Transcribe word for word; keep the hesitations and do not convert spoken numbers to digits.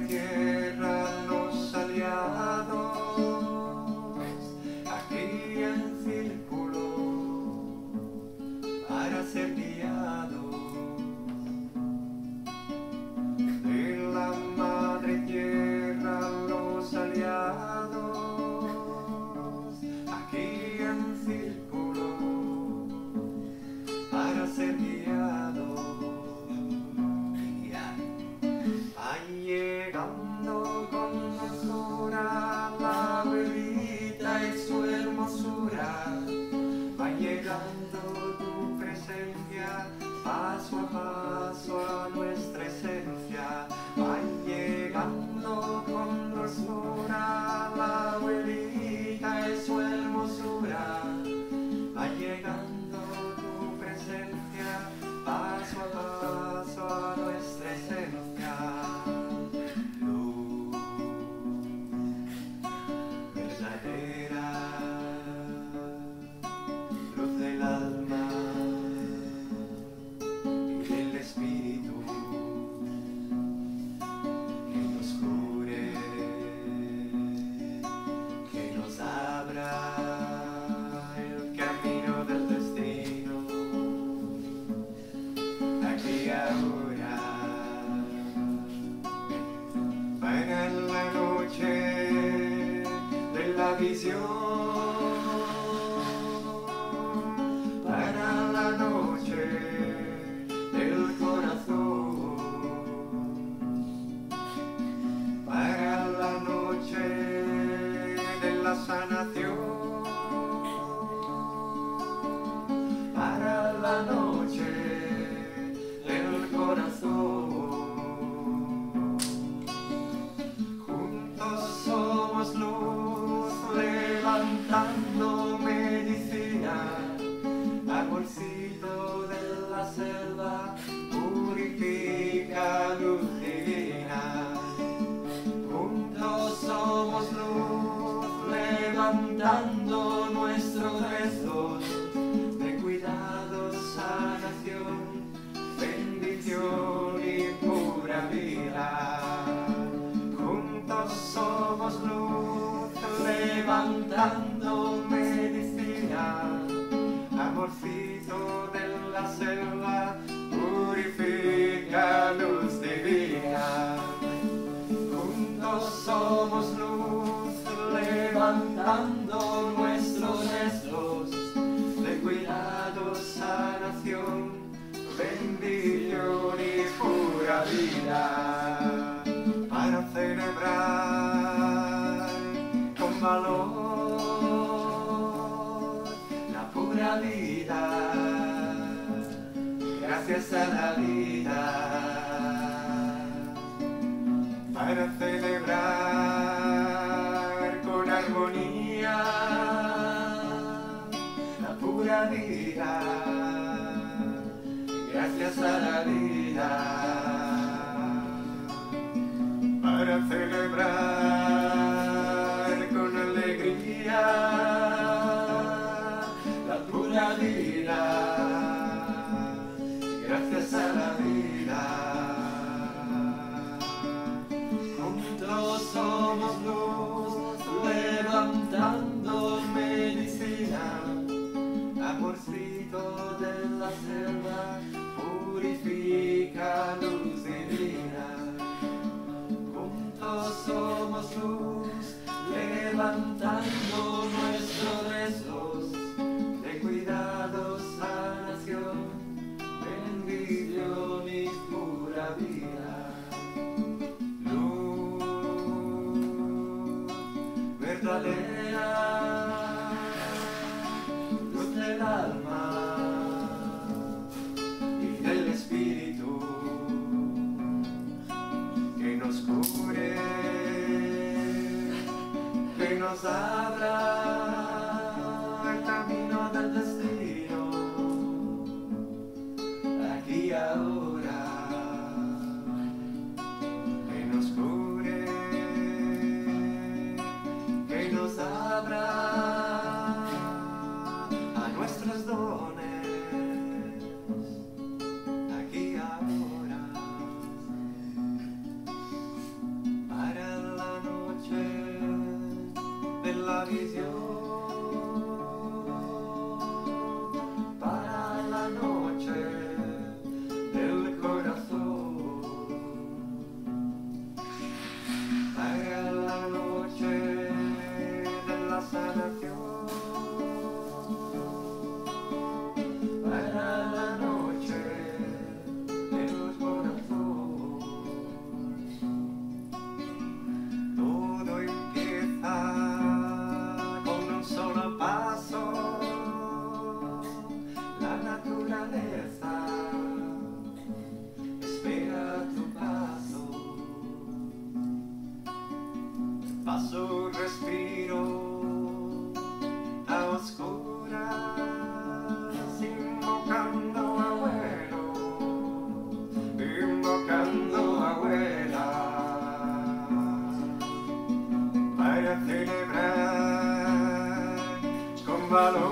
tierra los aliados, aquí en círculo para ser guiados de la madre tierra los aliados, aquí en círculo para ser guiados. Van llegando con dulzura la bebida y su hermosura, va llegando tu presencia paso a paso a nuestra esencia. Van llegando con dulzura la bebida y su hermosura, va llegando tu presencia paso a paso a nuestra esencia. Luz del alma y del espíritu, que nos cure, que nos abra el camino del destino, aquí y ahora. Para la noche de la visión, para la noche del corazón, para la noche de la sanación, para la noche del corazón. Juntos somos luz, levantando medicina, amorcito de la selva, purifica luz divina. Juntos somos luz, levantando nuestros restos de cuidado, sanación, bendición y pura vida. Juntos somos luz, levantando medicina, amorcito de la selva, purifica luz divina. Juntos somos luz, levantando nuestros restos de cuidado, sanación, bendición y pura vida. Para celebrar con valor la pura vida, gracias a la vida. Para celebrar con armonía la pura vida, gracias a la vida. Para celebrar con alegría la pura vida, gracias a la vida. Juntos somos luz, levantando medicina, amorcito de la selva, purifica luz divina. Juntos somos luz, levantando nuestros restos de cuidado, sanación, bendición y pura vida. Luz verdadera, luz del alma y del espíritu, que nos cure, que nos abra el camino del destino, aquí y ahora. Que nos cure, que nos abra a nuestros dones, aquí y ahora. visión para la noche del corazón, para la noche de la sanación, para la noche del corazón. Todo empieza con un solo paso. La naturaleza espera tu paso. Paso, respiro a oscuras, invocando abuelo, invocando abuela, para celebrar con valor